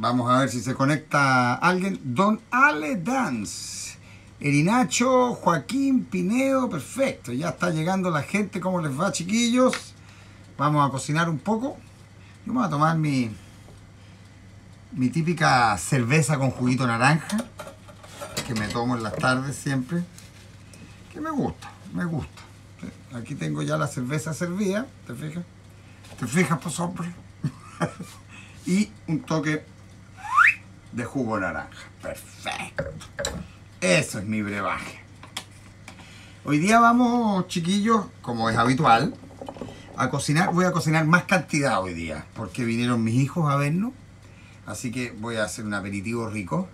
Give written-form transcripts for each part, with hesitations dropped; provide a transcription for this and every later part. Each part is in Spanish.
Vamos a ver si se conecta alguien. Don Ale Dance. Erinacho, Joaquín Pinedo, perfecto. Ya está llegando la gente. ¿Cómo les va, chiquillos? Vamos a cocinar un poco. Yo me voy a tomar mi típica cerveza con juguito de naranja, que me tomo en las tardes siempre. Que me gusta, me gusta. Aquí tengo ya la cerveza servida, ¿te fijas? ¿Te fijas, pues, hombre? Y un toque de jugo de naranja. Perfecto. Eso es mi brebaje. Hoy día vamos, chiquillos, como es habitual, a cocinar. Voy a cocinar más cantidad hoy día, porque vinieron mis hijos a vernos. Así que voy a hacer un aperitivo rico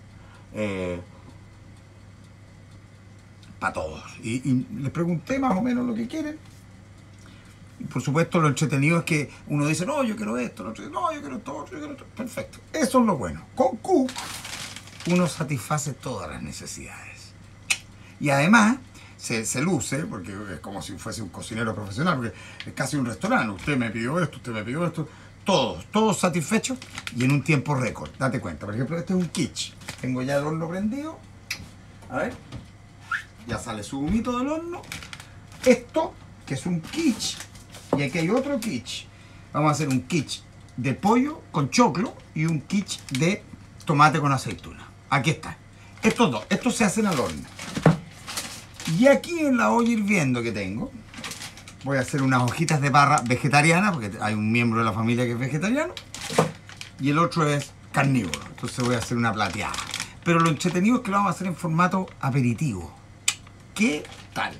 para todos. Y les pregunté más o menos lo que quieren. Y por supuesto, lo entretenido es que uno dice, no, yo quiero esto, no, yo quiero esto, yo quiero esto. Perfecto. Eso es lo bueno. Con Cook uno satisface todas las necesidades. Y además se luce, porque es como si fuese un cocinero profesional, porque es casi un restaurante. Usted me pidió esto, usted me pidió esto. Todos satisfechos y en un tiempo récord. Date cuenta. Por ejemplo, este es un quiche. Tengo ya el horno prendido. A ver. Ya sale su humito del horno. Esto, que es un quiche. Y aquí hay otro quiche. Vamos a hacer un quiche de pollo con choclo y un quiche de tomate con aceituna. Aquí está. Estos dos. Estos se hacen al horno. Y aquí en la olla hirviendo que tengo, voy a hacer unas hojitas de parra vegetariana, porque hay un miembro de la familia que es vegetariano. Y el otro es carnívoro. Entonces voy a hacer una plateada. Pero lo entretenido es que lo vamos a hacer en formato aperitivo. ¿Qué tal?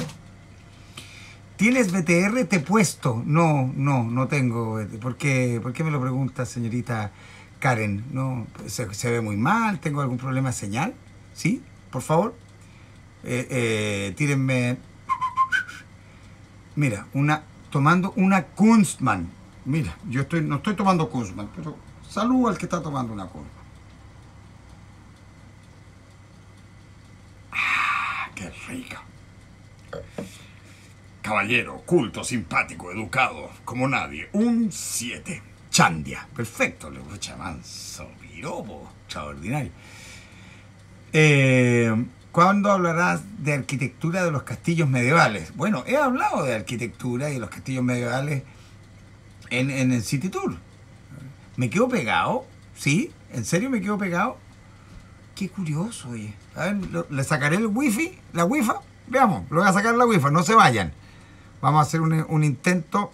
¿Tienes BTR? Te he puesto. No tengo. ¿Por qué me lo pregunta, señorita Karen? No, se ve muy mal. ¿Tengo algún problema de señal? ¿Sí? Por favor. Tírenme. Mira, tomando una Kunstmann. Mira, no estoy tomando Kunstmann, pero salud al que está tomando una Kunstmann. ¡Ah, qué rica! Caballero, culto, simpático, educado, como nadie. Un 7. Chandia. Perfecto, le voy a manso, piropo, extraordinario. ¿Cuándo hablarás de arquitectura de los castillos medievales? Bueno, he hablado de arquitectura y de los castillos medievales en el City Tour. ¿Me quedo pegado? ¿Sí? ¿En serio me quedo pegado? Qué curioso, oye. A ver, le sacaré el wifi, la wifi. Veamos, lo voy a sacar la wifi, no se vayan. Vamos a hacer un intento.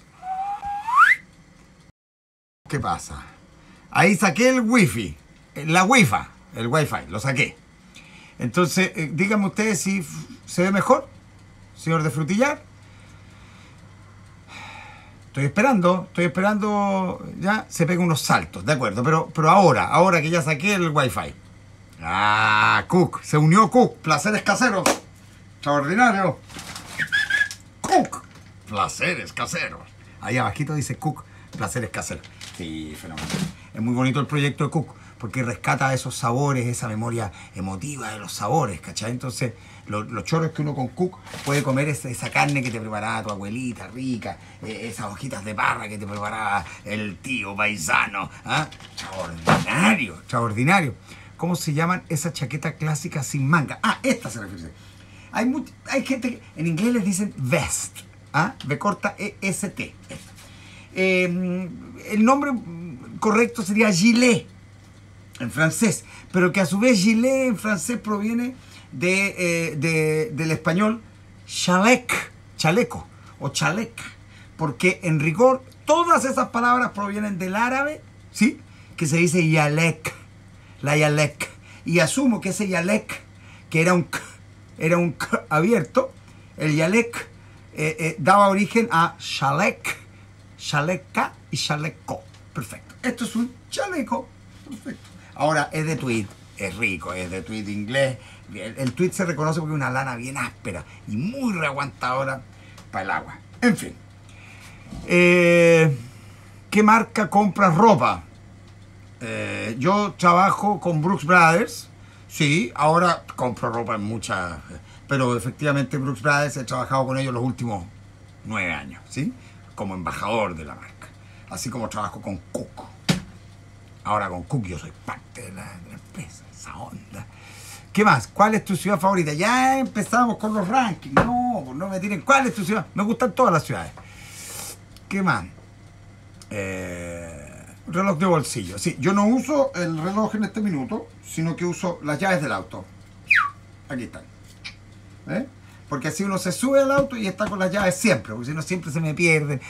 ¿Qué pasa? Ahí saqué el wifi, la wifi, el wifi, lo saqué. Entonces, díganme ustedes si se ve mejor, señor de Frutillar. Estoy esperando, ya se pega unos saltos, de acuerdo, pero ahora que ya saqué el wifi. Ah, Cook, se unió Cook, placeres caseros, extraordinario. Cook, placeres caseros. Ahí abajito dice Cook, placeres caseros. Sí, fenomenal. Es muy bonito el proyecto de Cook, porque rescata esos sabores, esa memoria emotiva de los sabores, ¿cachai? Entonces, los chorros que uno con Cook puede comer esa carne que te preparaba tu abuelita rica, esas hojitas de parra que te preparaba el tío paisano. ¿Ah? Extraordinario, extraordinario. ¿Cómo se llaman esas chaquetas clásicas sin manga? Ah, esta se refiere. Hay gente que en inglés les dicen vest, ¿ah? V corta E-S-T. El nombre correcto sería gilet en francés, pero que a su vez gilet en francés proviene del español chaleco o chalec, porque en rigor todas esas palabras provienen del árabe, ¿sí? Que se dice yalek, la yalek, y asumo que ese yalek, que era un k abierto, el yalek daba origen a chalec, chaleca y chaleco. Perfecto. Esto es un chaleco. Perfecto. Ahora es de tweed, es rico, es de tweed inglés. El tweed se reconoce porque es una lana bien áspera y muy reaguantadora para el agua. En fin. ¿Qué marca compras ropa? Yo trabajo con Brooks Brothers. Sí, ahora compro ropa en muchas. Pero efectivamente Brooks Brothers he trabajado con ellos los últimos 9 años, ¿sí? Como embajador de la marca. Así como trabajo con Cook. Ahora con Cook yo soy parte de la empresa, esa onda. ¿Qué más? ¿Cuál es tu ciudad favorita? Ya empezamos con los rankings. No, pues no me tiren. ¿Cuál es tu ciudad? Me gustan todas las ciudades. ¿Qué más? Reloj de bolsillo. Sí, yo no uso el reloj en este minuto, sino que uso las llaves del auto. Aquí están. ¿Eh? Porque así uno se sube al auto y está con las llaves siempre, porque si no siempre se me pierden.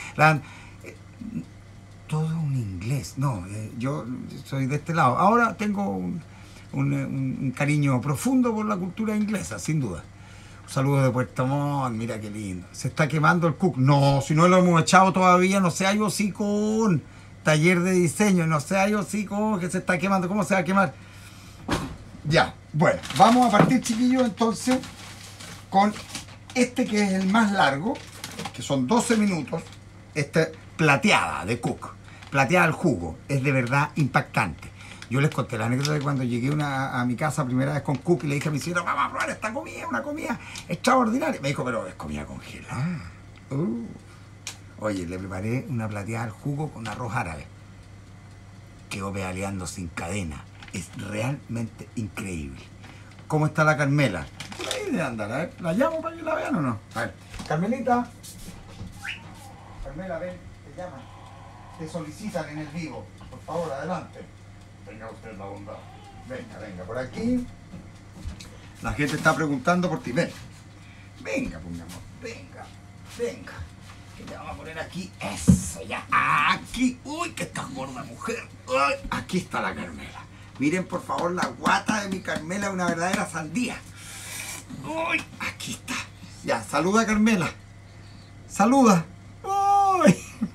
Todo un inglés. No, yo soy de este lado. Ahora tengo un cariño profundo por la cultura inglesa, sin duda. Un saludo de Puerto Montt, mira qué lindo. Se está quemando el Cook. No, si no lo hemos echado todavía, no seas hocicón. Taller de diseño, no seas hocicón, que se está quemando. ¿Cómo se va a quemar? Ya, bueno, vamos a partir, chiquillos, entonces, con este que es el más largo, que son 12 minutos, plateada de Cook, plateada al jugo, es de verdad impactante. Yo les conté la anécdota de cuando llegué a mi casa primera vez con Cook y le dije a mi señora, vamos a probar esta comida, una comida extraordinaria. Me dijo, pero es comida congelada. Oye, le preparé una plateada al jugo con arroz árabe. Quedó pedaleando sin cadena. Es realmente increíble. ¿Cómo está la Carmela? Por ahí de andar, a ver, ¿la llamo para que la vean o no? A ver, Carmelita. Carmela, ven, te llaman. Te solicitan en el vivo. Por favor, adelante. Tenga usted la bondad. Venga, venga, por aquí. La gente está preguntando por ti. Ven. Venga, pues mi amor. Venga, venga. Que te vamos a poner aquí. Eso, ya. Aquí. Uy, que estás gorda, mujer. Uy, aquí está la Carmela. Miren, por favor, la guata de mi Carmela es una verdadera sandía. Uy, aquí está. Ya, saluda, Carmela. Saluda. Uy.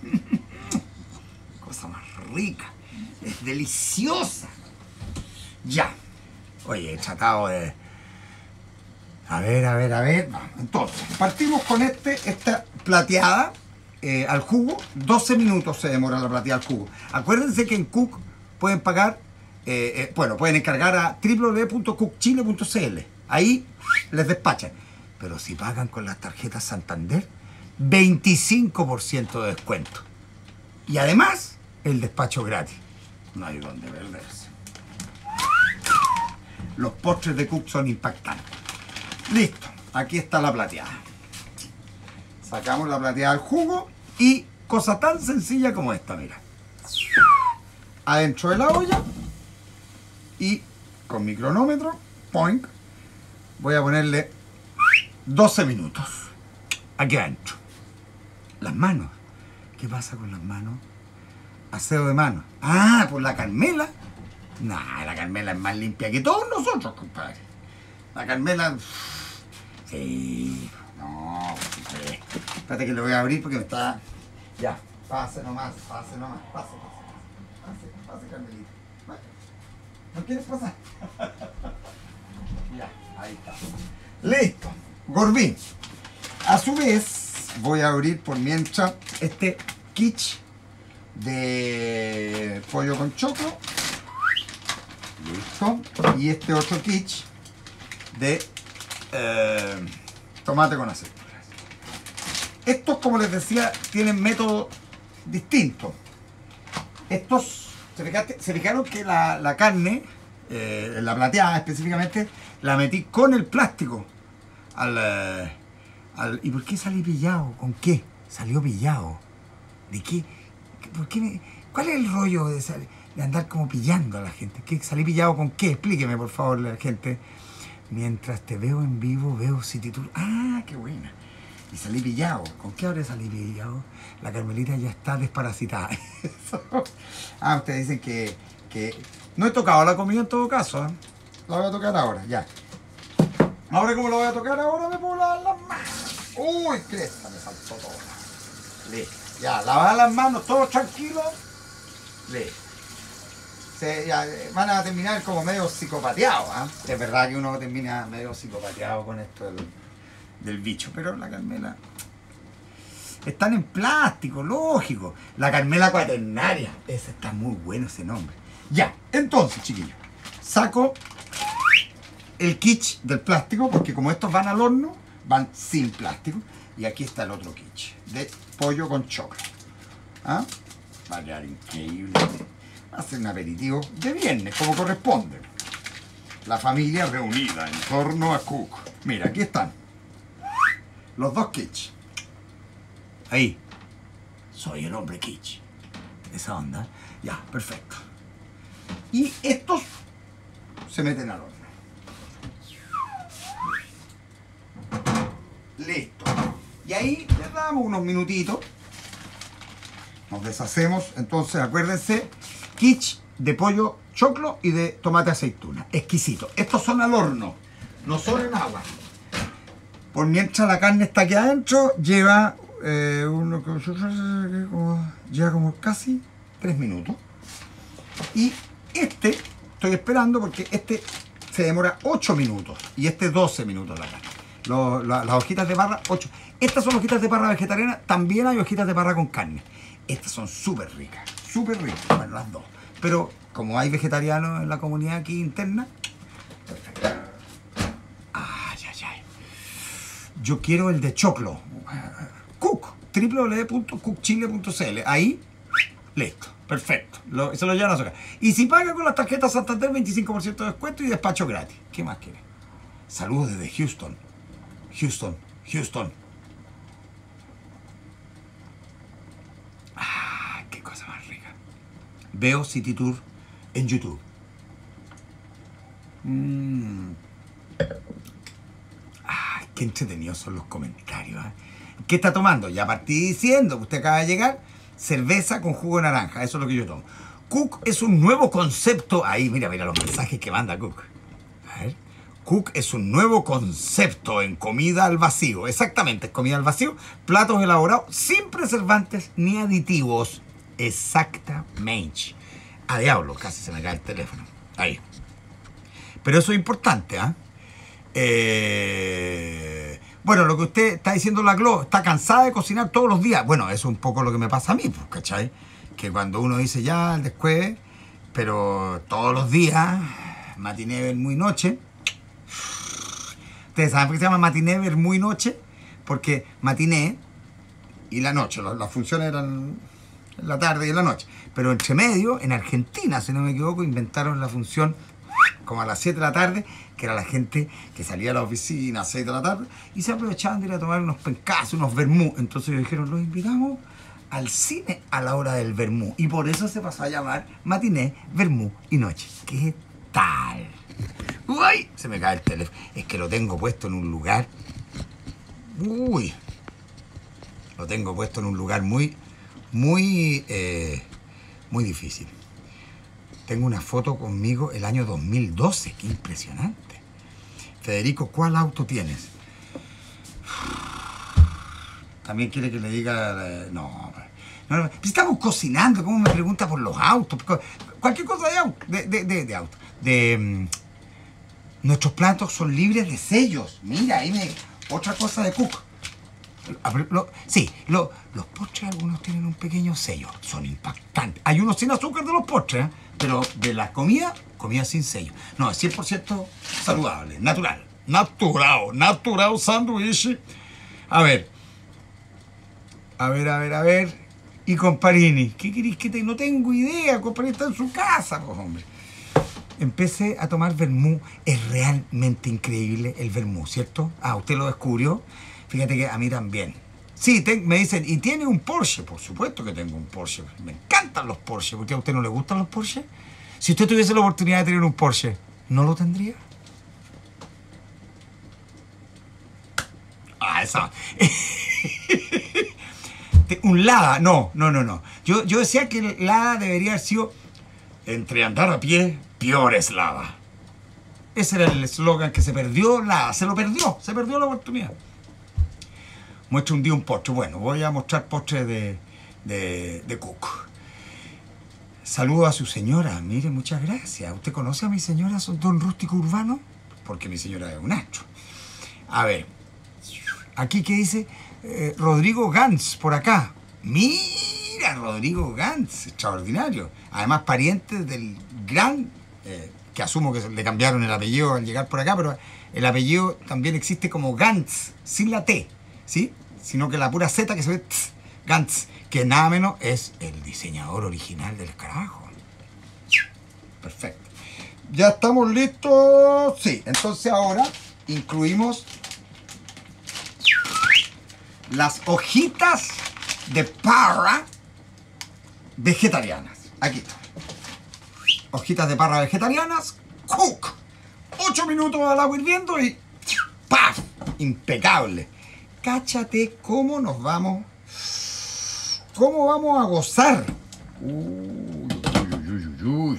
Cosa más rica. Es deliciosa. Ya. Oye, he tratado de... A ver. Entonces, partimos con esta plateada al jugo. 12 minutos se demora la plateada al jugo. Acuérdense que en Cook pueden pagar, pueden encargar a www.cookchile.cl. Ahí les despachan. Pero si pagan con las tarjetas Santander, 25% de descuento. Y además, el despacho gratis. No hay donde perderse. Los postres de Cook son impactantes. Listo, aquí está la plateada. Sacamos la plateada al jugo y cosa tan sencilla como esta, mira. Adentro de la olla y con mi cronómetro, point, voy a ponerle 12 minutos. Aquí adentro. Las manos. ¿Qué pasa con las manos? Aseo de manos. Ah, por la Carmela. Nah, la Carmela es más limpia que todos nosotros, compadre. La Carmela... Sí, no, sí. Espérate que lo voy a abrir porque me está... Ya, pase nomás, pase, Carmelita. ¿No quieres pasar? Ya, ahí está. Listo, Gorbín. A su vez, voy a abrir por mientras este quiche de pollo con choclo. Listo. Y este otro quiche de tomate con aceitunas. Estos, como les decía, tienen métodos distintos. Estos, se fijaron que la carne, la plateada específicamente, la metí con el plástico. ¿Y por qué salí pillado? ¿Con qué? Salió pillado. ¿De qué? ¿Por qué ¿Cuál es el rollo de andar como pillando a la gente? ¿Qué, salí pillado con qué? Explíqueme, por favor, la gente. Mientras te veo en vivo, veo City Tour. ¡Ah, qué buena! Y salí pillado. ¿Con qué hora salí pillado? La Carmelita ya está desparasitada. Ustedes dicen que... No he tocado la comida en todo caso, ¿eh? La voy a tocar ahora, ya. Ahora, como la voy a tocar ahora, me puedo lavar las manos. ¡Uy, cresta! Me saltó todo. Listo. Ya, lavar las manos, todos tranquilos. Listo. Ya, van a terminar como medio psicopateados, ¿eh? Es verdad que uno termina medio psicopateado con esto del bicho, pero la Carmela... Están en plástico, lógico. La Carmela cuaternaria. Ese está muy bueno, ese nombre. Ya, entonces, chiquillos, saco el quiche del plástico, porque como estos van al horno, van sin plástico. Y aquí está el otro quiche de pollo con choclo. ¿Ah? Va a quedar increíble. Hacer un aperitivo de viernes, como corresponde. La familia reunida en torno a Cook. Mira, aquí están. Los dos kitsch. Ahí. Soy el hombre kitsch. Esa onda. Ya, perfecto. Y estos se meten al horno. Listo. Y ahí les damos unos minutitos. Nos deshacemos. Entonces, acuérdense, quiche de pollo choclo y de tomate aceituna. Exquisito. Estos son al horno, no son en agua. Por mientras la carne está aquí adentro, lleva lleva como casi 3 minutos. Y este, estoy esperando porque este se demora 8 minutos y este 12 minutos la carne. Las hojitas de parra, 8. Estas son hojitas de parra vegetariana, también hay hojitas de parra con carne. Estas son súper ricas, bueno, las dos. Pero como hay vegetarianos en la comunidad aquí interna, perfecto. Ay. Yo quiero el de choclo. Cook, www.cookchile.cl. Ahí, listo, perfecto. Se lo llevan a su casa. Y si paga con la tarjeta Santander, 25% de descuento y despacho gratis. ¿Qué más quiere? Saludos desde Houston. Ah, qué cosa más rica. Veo City Tour en YouTube. Qué entretenidos son los comentarios. ¿Qué está tomando? Ya partí diciendo que usted acaba de llegar. Cerveza con jugo de naranja. Eso es lo que yo tomo. Cook es un nuevo concepto. Ahí, mira los mensajes que manda Cook. A ver. Cook es un nuevo concepto en comida al vacío. Exactamente, es comida al vacío. Platos elaborados sin preservantes ni aditivos. Exactamente. A diablo, casi se me cae el teléfono. Ahí. Pero eso es importante, ¿ah? Bueno, lo que usted está diciendo, la Glo, está cansada de cocinar todos los días. Bueno, eso es un poco lo que me pasa a mí, pues, ¿cachai? Que cuando uno dice ya, el después, pero todos los días, matiné, muy noche. Ustedes saben por qué se llama matiné, muy noche, porque matiné y la noche, las funciones eran en la tarde y en la noche. Pero entre medio, en Argentina, si no me equivoco, inventaron la función como a las 7 de la tarde, que era la gente que salía a la oficina a 6 de la tarde y se aprovechaban de ir a tomar unos pencazos, unos vermú. Entonces ellos dijeron, los invitamos al cine a la hora del vermú. Y por eso se pasó a llamar matiné, vermú y noche. ¿Qué tal? ¡Uy! Se me cae el teléfono. Es que lo tengo puesto en un lugar. ¡Uy! Lo tengo puesto en un lugar muy difícil. Tengo una foto conmigo el año 2012. ¡Qué impresionante! Federico, ¿cuál auto tienes? También quiere que le diga... No, estamos cocinando. ¿Cómo me pregunta por los autos? Cualquier cosa de auto. De auto. Nuestros platos son libres de sellos. Mira, ahí otra cosa de Cook. Los postres algunos tienen un pequeño sello. Son impactantes. Hay unos sin azúcar de los postres, ¿eh? Pero de la comida sin sello. No, es 100% saludable, natural. Natural sándwich. A ver. Y Comparini, ¿qué queréis que te...? No tengo idea, Comparini está en su casa, pues, hombre. Empecé a tomar vermú. Es realmente increíble el vermú, ¿cierto? Ah, ¿usted lo descubrió? Fíjate que a mí también. Sí, me dicen, ¿y tiene un Porsche? Por supuesto que tengo un Porsche. Me encantan los Porsche. ¿Por qué a usted no le gustan los Porsche? Si usted tuviese la oportunidad de tener un Porsche, ¿no lo tendría? Ah, esa. Un Lada, no. Yo decía que el Lada debería haber sido entre andar a pie, peor es Lada. Ese era el eslogan que se perdió Lada. Se perdió la oportunidad. Muestra un día un postre. Bueno, voy a mostrar postre de Cook. Saludo a su señora. Mire, muchas gracias. ¿Usted conoce a mi señora, don Rústico Urbano? Porque mi señora es un astro. A ver. Aquí que dice Rodrigo Gantz, por acá. Mira, Rodrigo Gantz, extraordinario. Además, pariente del gran, que asumo que le cambiaron el apellido al llegar por acá, pero el apellido también existe como Gantz, sin la T, ¿sí? Sino que la pura Z que se ve, Gantz, que nada menos es el diseñador original del escarabajo. Perfecto. ¿Ya estamos listos? Sí, entonces ahora incluimos las hojitas de parra vegetarianas. Aquí está. Hojitas de parra vegetarianas. Cook. 8 minutos al agua hirviendo y ¡paf! Impecable. Cáchate cómo nos vamos. ¿Cómo vamos a gozar? Uy, uy, uy, uy, uy.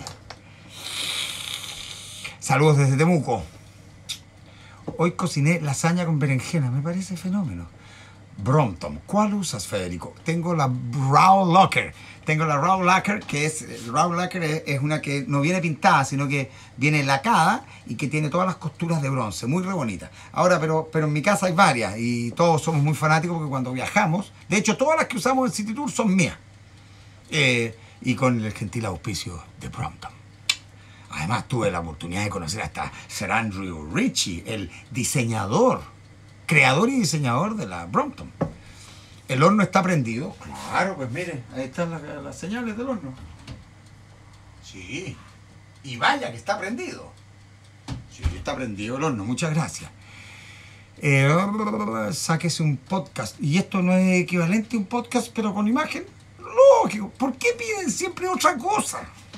Saludos desde Temuco. Hoy cociné lasaña con berenjena. Me parece fenómeno. Brompton. ¿Cuál usas, Federico? Tengo la Raw Locker. Tengo la Raw Lacquer, que es... Raw Lacquer es una que no viene pintada, sino que viene lacada y que tiene todas las costuras de bronce. Muy re bonita. Ahora, pero en mi casa hay varias y todos somos muy fanáticos porque cuando viajamos... De hecho, todas las que usamos en City Tour son mías. Y con el gentil auspicio de Brompton. Además, tuve la oportunidad de conocer hasta Sir Andrew Ritchie, el diseñador, creador y diseñador de la Brompton. ¿El horno está prendido? Claro, pues mire, ahí están las señales del horno. Sí. Y vaya que está prendido. Sí, está prendido el horno, muchas gracias. Sáquese un podcast. ¿Y esto no es equivalente a un podcast pero con imagen? Lógico. ¿Por qué piden siempre otra cosa?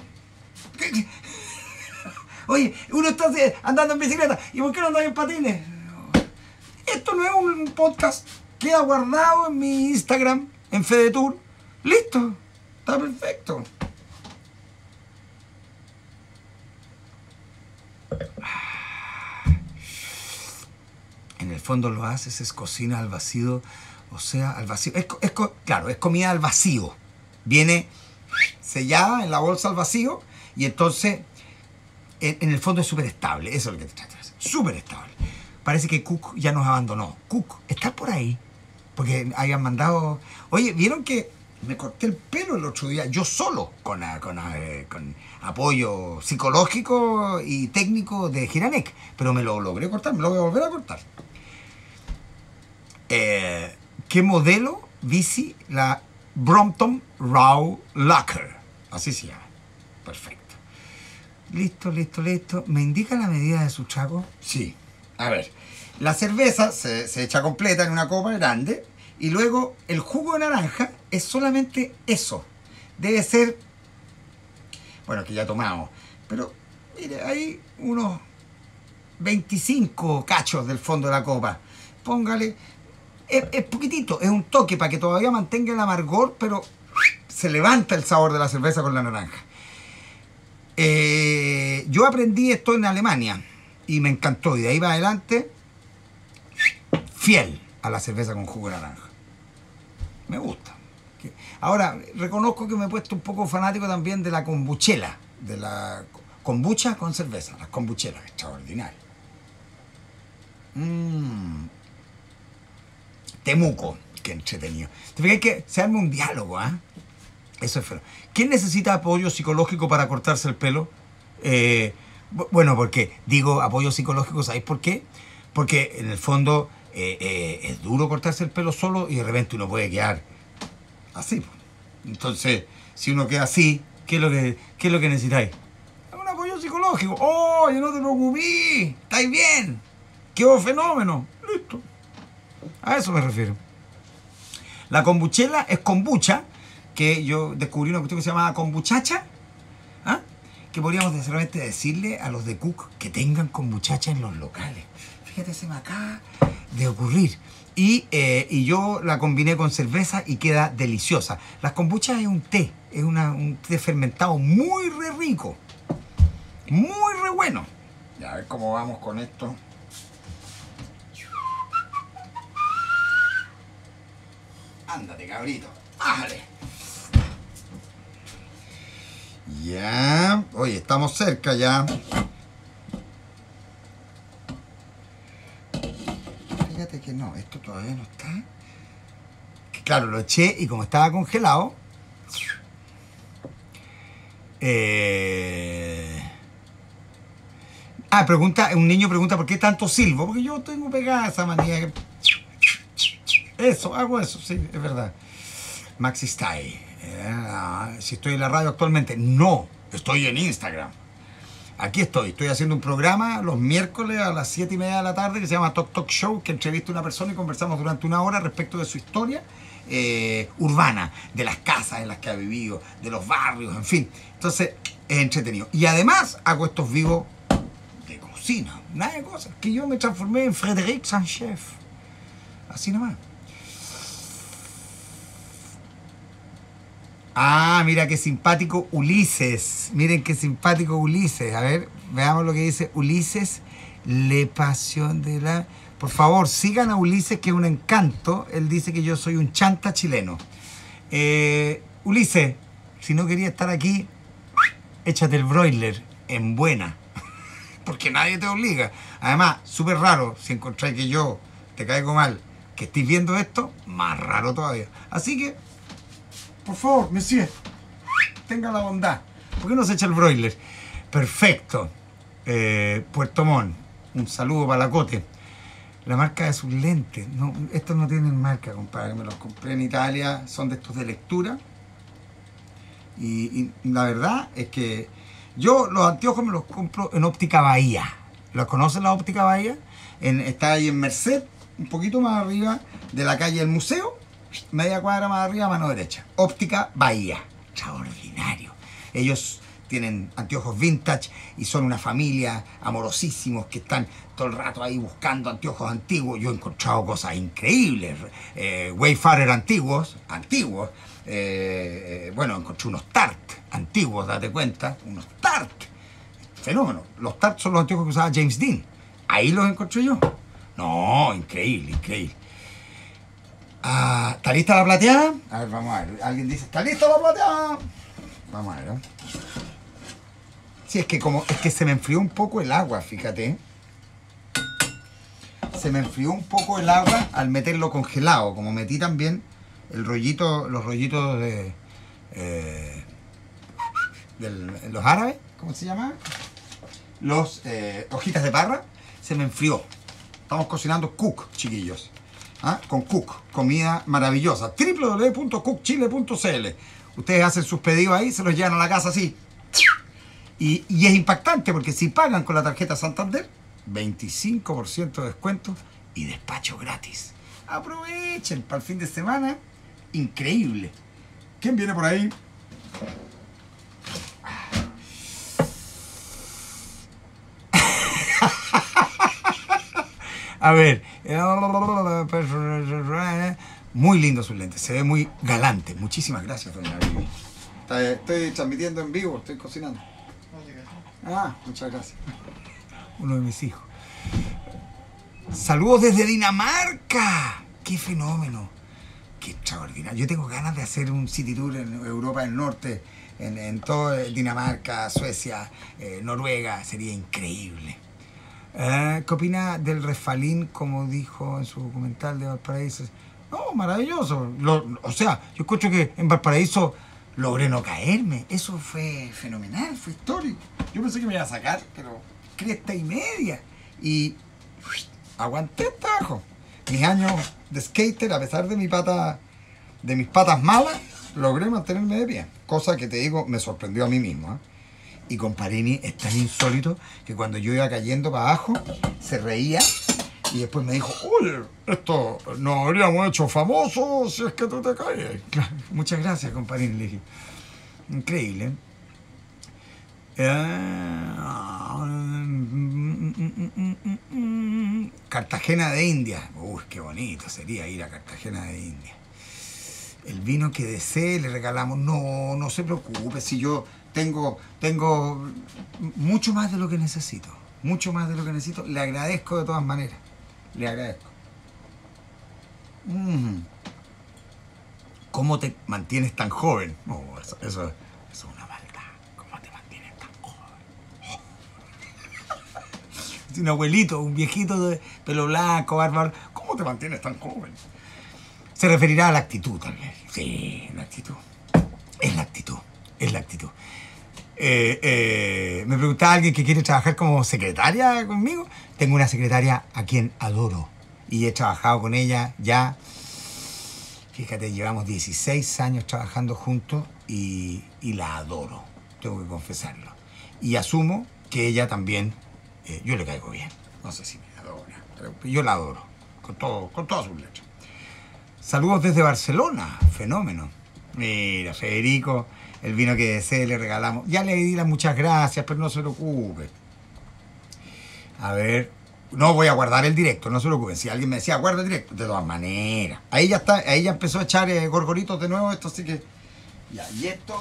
Oye, uno está andando en bicicleta. ¿Y por qué no anda en patines? Esto no es un podcast. Queda guardado en mi Instagram, en FedeTour. Listo. Está perfecto. En el fondo lo haces, es cocina al vacío. O sea, al vacío. Claro, es comida al vacío. Viene sellada en la bolsa al vacío. Y entonces... En el fondo es súper estable, eso es lo que te trata de hacer. Súper estable. Parece que Cook ya nos abandonó. Cook, ¿estás por ahí? Porque hayan mandado... Oye, ¿vieron que me corté el pelo el otro día? Yo solo, con apoyo psicológico y técnico de Giranek. Pero me lo logré cortar, me lo voy a volver a cortar. ¿Qué modelo? Bici, la Brompton Raw Lacquer. Así se llama. Perfecto. Listo, listo, listo. ¿Me indica la medida de su trago? Sí. A ver, la cerveza se echa completa en una copa grande y luego el jugo de naranja es solamente eso. Debe ser, bueno, que ya tomamos, pero mire, hay unos 25 cachos del fondo de la copa. Póngale, es poquitito, es un toque para que todavía mantenga el amargor, pero se levanta el sabor de la cerveza con la naranja. Yo aprendí esto en Alemania y me encantó, y de ahí para adelante fiel a la cerveza con jugo de naranja. Me gusta. Ahora, reconozco que me he puesto un poco fanático también de la kombuchela, de la kombucha con cerveza, las kombuchelas, extraordinarias. Temuco, qué entretenido. Te fijas que se arma un diálogo, ¿eh? Eso es feo. ¿Quién necesita apoyo psicológico para cortarse el pelo? Bueno, porque digo apoyo psicológico, ¿sabéis por qué? Porque en el fondo es duro cortarse el pelo solo y de repente uno puede quedar así. Entonces, si uno queda así, ¿qué es lo que necesitáis? Un apoyo psicológico. ¡Oye, no te preocupes! ¿Estáis bien? ¡Qué fenómeno! Listo. A eso me refiero. La kombuchela es kombucha, que yo descubrí una cuestión que se llama kombuchacha, ¿ah? Que podríamos necesariamente decirle a los de Cook que tengan kombuchacha en los locales. Fíjate, se me acaba de ocurrir. Y yo la combiné con cerveza y queda deliciosa. Las kombuchas es un té, es un té fermentado muy re rico, muy re bueno. Ya, a ver cómo vamos con esto. Ándate, cabrito. ¡Ájale! Ya. Oye, estamos cerca ya. Fíjate que no, esto todavía no está. Que claro, lo eché y como estaba congelado. Un niño pregunta por qué tanto silbo. Porque yo tengo pegada esa manía que... Eso, hago eso, sí, es verdad. Maxi Style. Si estoy en la radio actualmente, no, estoy en Instagram. Aquí estoy haciendo un programa los miércoles a las 7:30 de la tarde que se llama Talk Talk Show, que entrevisto a una persona y conversamos durante una hora respecto de su historia urbana, de las casas en las que ha vivido, de los barrios, en fin. Entonces, es entretenido. Y además hago estos vivos de cocina, nada de cosas, que yo me transformé en Frédéric Saint-Chef. Así nomás. Ah, mira qué simpático Ulises. Miren qué simpático Ulises. A ver, veamos lo que dice Ulises. Le pasión de la... Por favor, sigan a Ulises, que es un encanto. Él dice que yo soy un chanta chileno. Ulises, si no quería estar aquí, échate el broiler en buena. Porque nadie te obliga. Además, súper raro, si encontráis que yo te caigo mal, que estéis viendo esto, más raro todavía. Así que, por favor, monsieur, tenga la bondad. ¿Por qué no se echa el broiler? Perfecto. Puerto Montt, un saludo para la Cote. La marca de sus lentes. No, estos no tienen marca, compadre. Me los compré en Italia. Son de estos de lectura. Y la verdad es que yo los anteojos me los compro en Óptica Bahía. ¿Los conocen, la Óptica Bahía? Está ahí en Merced, un poquito más arriba de la calle del Museo. Media cuadra más arriba, mano derecha. Óptica Bahía. Extraordinario. Ellos tienen anteojos vintage y son una familia amorosísimos que están todo el rato ahí buscando anteojos antiguos. Yo he encontrado cosas increíbles. Wayfarer antiguos. Bueno, encontré unos Tarte antiguos, date cuenta. Unos Tarte. Fenómeno. Los Tarte son los anteojos que usaba James Dean. Ahí los encontré yo. No, increíble, increíble. ¿Está lista la plateada? A ver, vamos a ver. Alguien dice, ¿está lista la plateada? Vamos a ver, ¿eh? Sí, es que se me enfrió un poco el agua, fíjate. Se me enfrió un poco el agua al meterlo congelado. Como metí también los rollitos de los árabes, ¿cómo se llama? Los hojitas de parra, se me enfrió. Estamos cocinando cook, chiquillos. ¿Ah? Con cook, comida maravillosa. www.cookchile.cl. Ustedes hacen sus pedidos ahí, se los llevan a la casa así. Y es impactante porque si pagan con la tarjeta Santander, 25% de descuento y despacho gratis. Aprovechen para el fin de semana. Increíble. ¿Quién viene por ahí? A ver. Muy lindo sus lentes. Se ve muy galante. Muchísimas gracias, doña Vivi. Estoy transmitiendo en vivo, estoy cocinando. Muchas gracias. Uno de mis hijos. Saludos desde Dinamarca. ¡Qué fenómeno! ¡Qué extraordinario! Yo tengo ganas de hacer un city tour en Europa del Norte, en todo Dinamarca, Suecia, Noruega. Sería increíble. ¿Qué opina del refalín, como dijo en su documental de Valparaíso? No, maravilloso. O sea, yo escucho que en Valparaíso logré no caerme. Eso fue fenomenal, fue histórico. Yo pensé que me iba a sacar, pero cresta y media. Y aguanté el tajo. Mis años de skater, a pesar de mis patas malas, logré mantenerme de pie. Cosa que te digo, me sorprendió a mí mismo. Y con Parini es tan insólito que cuando yo iba cayendo para abajo, se reía y después me dijo, oye, esto nos habríamos hecho famosos si es que tú te caes. Muchas gracias, compañero. Le dije, increíble. Cartagena de India. Uy, qué bonito sería ir a Cartagena de India. El vino que desee le regalamos. No se preocupe, si yo tengo mucho más de lo que necesito. Mucho más de lo que necesito. Le agradezco de todas maneras. Le agradezco. ¿Cómo te mantienes tan joven? No, eso es una maldad. ¿Cómo te mantienes tan joven? Es un abuelito, un viejito de pelo blanco, barba. ¿Cómo te mantienes tan joven? Se referirá a la actitud, tal vez. Sí, la actitud. Es la actitud. Es la actitud. Me preguntaba alguien que quiere trabajar como secretaria conmigo. Tengo una secretaria a quien adoro y he trabajado con ella ya, fíjate, llevamos 16 años trabajando juntos y la adoro, tengo que confesarlo. Y asumo que ella también, yo le caigo bien. No sé si me adora, pero yo la adoro, con todas sus letras. Saludos desde Barcelona, fenómeno. Mira, Federico, el vino que desee le regalamos. Ya le di las muchas gracias, pero no se preocupe. A ver, no voy a guardar el directo, no se preocupen. Si alguien me decía, guarda el directo, de todas maneras. Ahí ya está, ahí ya empezó a echar gorgoritos de nuevo esto, así que... Ya, y esto...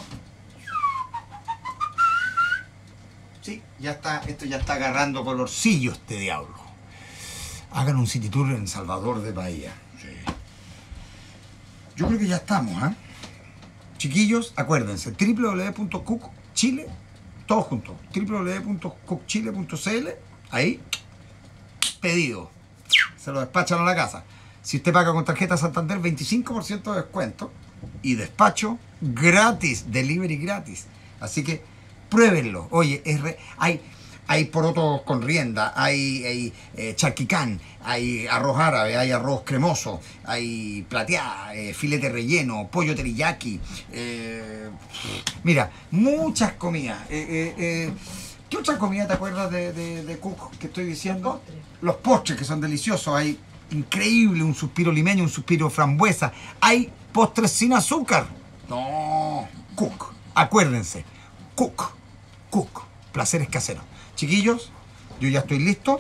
Sí, ya está, esto ya está agarrando colorcillo este diablo. Hagan un city tour en Salvador de Bahía. Sí. Yo creo que ya estamos, ¿eh? Chiquillos, acuérdense, www.cookchile, todos juntos, www.cookchile.cl, ahí, pedido, se lo despachan a la casa. Si usted paga con tarjeta Santander, 25% de descuento y despacho gratis, delivery gratis. Así que pruébenlo. Oye, hay porotos con rienda, hay charquicán, hay arroz árabe, hay arroz cremoso, hay plateada, filete relleno, pollo teriyaki. Mira, muchas comidas. ¿Qué otra comida te acuerdas de Cook que estoy diciendo? Los postres, que son deliciosos. Hay increíble, un suspiro limeño, un suspiro frambuesa. Hay postres sin azúcar. No, Cook. Acuérdense, Cook. Placeres caseros. Chiquillos, yo ya estoy listo.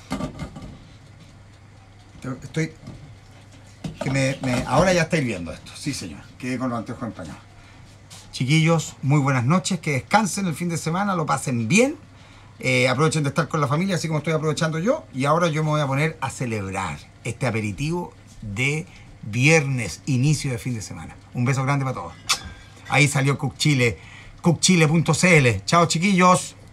Ahora ya estáis viendo esto. Sí, señor. Quedé con los anteojos empañados. Chiquillos, muy buenas noches. Que descansen el fin de semana, lo pasen bien. Aprovechen de estar con la familia, así como estoy aprovechando yo. Y ahora yo me voy a poner a celebrar este aperitivo de viernes, inicio de fin de semana. Un beso grande para todos. Ahí salió Cook Chile, cookchile.cl. Chao, chiquillos.